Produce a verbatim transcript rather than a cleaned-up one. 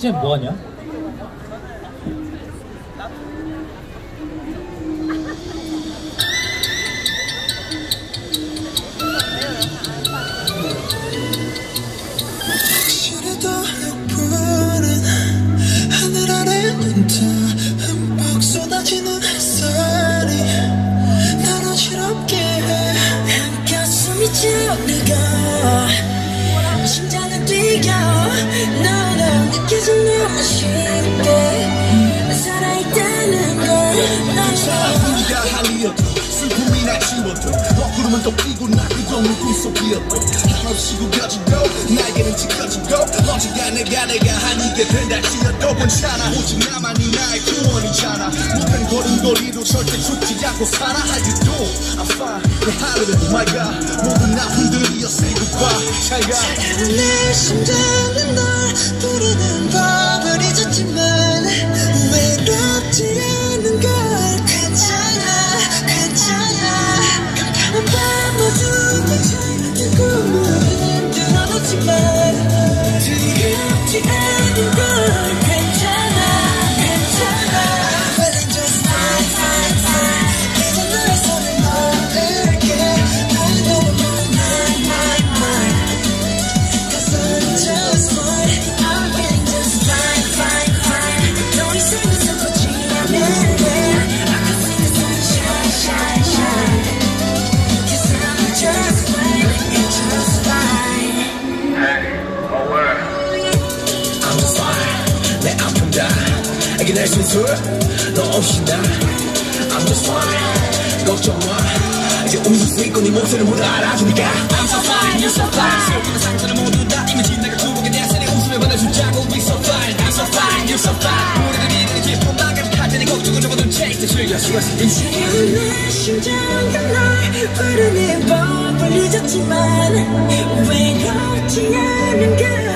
티제이 뭐하냐? 흠뻑 쏟아지는 햇살이 날 어지럽게 해 가슴이 뛰어내가 심장은 뛰어 너는 느껴져 너무 쉽게 살아있다는 걸 사랑이가 할리어도 슬픔이나 지워도 먹구름은 또 피고 나 그동안 꿈속이었고 한없이 구겨지고 날개는 찢어지고 언젠가 내가 내가 아니게 된다 지어도 괜찮아 오직 나만이 나의 구원이잖아 모든 걸음걸이도 절대 죽지 않고 살아 How you do? I'm fine 내 하루는 my god 모든 아픔들이여 say goodbye 잘가 차가운 내 심장은 널 부르는 법을 잊었지만 외롭지 않은 걸 괜찮아 괜찮아 깜깜한 밤 모두 펼쳐있는 꿈은 들어놓지만 두렵지 않은 걸 괜찮아 괜찮아 Feeling just fine fine fine 이제 너의 손을 놓을게 너는 너무 mine mine mine Cause I'm just fine I'm feeling just fine fine fine 더 이상 슬프지 않을래 I can see the sunshine shine shine Cause I'm just fine it's just fine Hey, oh word. I'm just fine 내 아픔 다 이겨낼 수 있어 너 없이 나 I'm just fine 걱정 마 이제 웃을 수 있고 네 목소리를 모두 알아주니까 I'm so fine you're so fine 슬픔의 상처를 모두 다 이미지 내가 두목에 대해서 내 웃음을 받아주자고 We so fine I'm so fine you're so fine 우리들이 내 기쁨 가득할 때네 걱정을 접어둔 채 즐길 수가 있어 내 심장은 널 부르는 법을 잊었지만 외롭지 않은 걸